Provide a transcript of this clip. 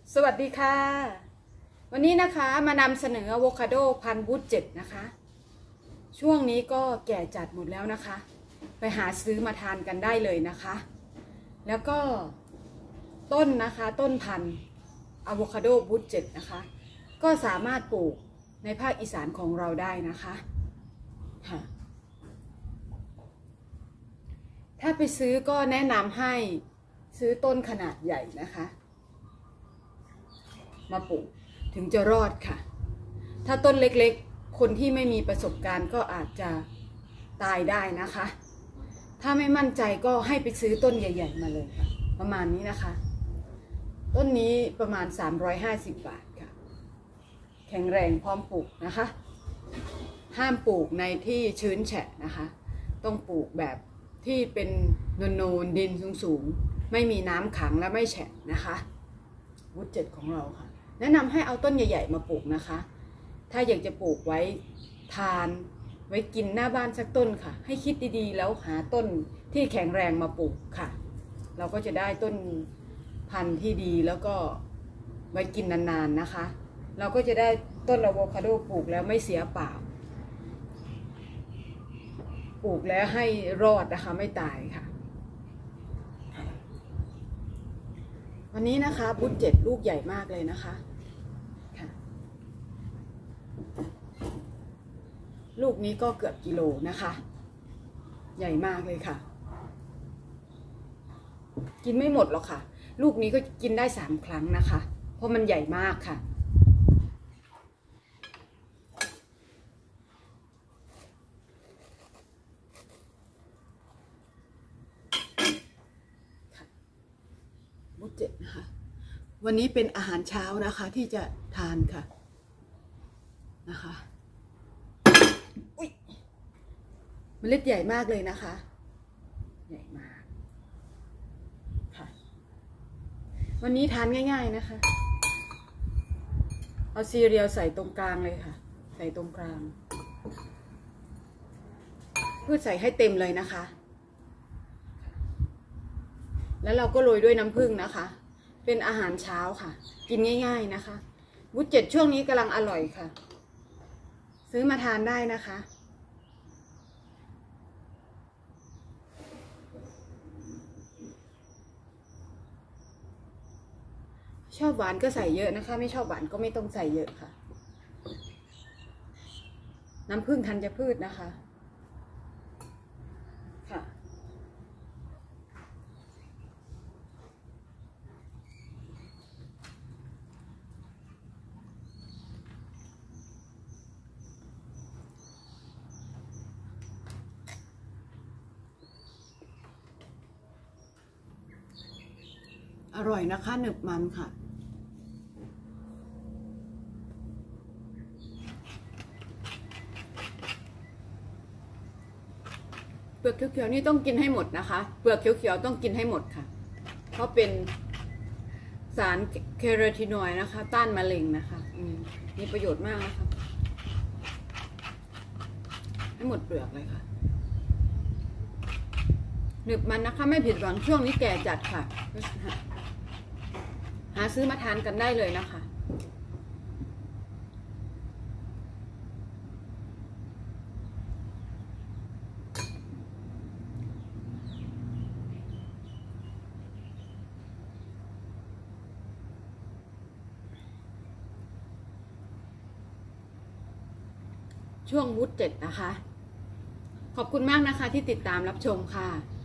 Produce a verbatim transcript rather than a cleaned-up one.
สวัสดีค่ะวันนี้นะคะมานำเสนออะโวคาโดพันธุ์บูทเจ็ดนะคะช่วงนี้ก็แก่จัดหมดแล้วนะคะไปหาซื้อมาทานกันได้เลยนะคะแล้วก็ต้นนะคะต้นพันธุ์อะโวคาโดบูทเจ็ดนะคะก็สามารถปลูกในภาคอีสานของเราได้นะคะค่ะถ้าไปซื้อก็แนะนำให้ซื้อต้นขนาดใหญ่นะคะมาปลูกถึงจะรอดค่ะถ้าต้นเล็กๆคนที่ไม่มีประสบการณ์ก็อาจจะตายได้นะคะถ้าไม่มั่นใจก็ให้ไปซื้อต้นใหญ่ๆมาเลยค่ะประมาณนี้นะคะต้นนี้ประมาณสามร้อยห้าสิบบาทค่ะแข็งแรงพร้อมปลูกนะคะห้ามปลูกในที่ชื้นแฉะนะคะต้องปลูกแบบที่เป็นโนนๆดินสูงๆไม่มีน้ำขังและไม่แฉะนะคะบูทเจ็ดของเราค่ะแนะนำให้เอาต้นใหญ่ๆมาปลูกนะคะถ้าอยากจะปลูกไว้ทานไว้กินหน้าบ้านสักต้นค่ะให้คิดดีๆแล้วหาต้นที่แข็งแรงมาปลูกค่ะเราก็จะได้ต้นพันธุ์ที่ดีแล้วก็ไว้กินนานๆนะคะเราก็จะได้ต้นอะโวคาโดปลูกแล้วไม่เสียเปล่าปลูกแล้วให้รอดนะคะไม่ตายค่ะวันนี้นะคะบูทเจ็ดลูกใหญ่มากเลยนะคะค่ะลูกนี้ก็เกือบกิโลนะคะใหญ่มากเลยค่ะกินไม่หมดหรอกค่ะลูกนี้ก็กินได้สามครั้งนะคะเพราะมันใหญ่มากค่ะบูทเจ็ดนะคะวันนี้เป็นอาหารเช้านะคะที่จะทานค่ะนะคะอุ๊ยเมล็ดใหญ่มากเลยนะคะใหญ่มากค่ะวันนี้ทานง่ายๆนะคะเอาซีเรียลใส่ตรงกลางเลยค่ะใส่ตรงกลางเพื่อใส่ให้เต็มเลยนะคะแล้วเราก็โรยด้วยน้ำผึ้งนะคะเป็นอาหารเช้าค่ะกินง่ายๆนะคะบูทเจ็ดช่วงนี้กำลังอร่อยค่ะซื้อมาทานได้นะคะชอบหวานก็ใส่เยอะนะคะไม่ชอบหวานก็ไม่ต้องใส่เยอะค่ะน้ำผึ้งธัญพืชนะคะค่ะอร่อยนะคะหนึบมันค่ะเปลือกเขียวๆนี่ต้องกินให้หมดนะคะเปลือกเขียวๆต้องกินให้หมดค่ะเพราะเป็นสารเคโรทีนอยด์นะคะต้านมะเร็งนะคะมีประโยชน์มากนะคะให้หมดเปลือกเลยค่ะหนึบมันนะคะไม่ผิดหวังช่วงนี้แก่จัดค่ะหาซื้อมาทานกันได้เลยนะคะช่วงบูทเจ็ดนะคะขอบคุณมากนะคะที่ติดตามรับชมค่ะ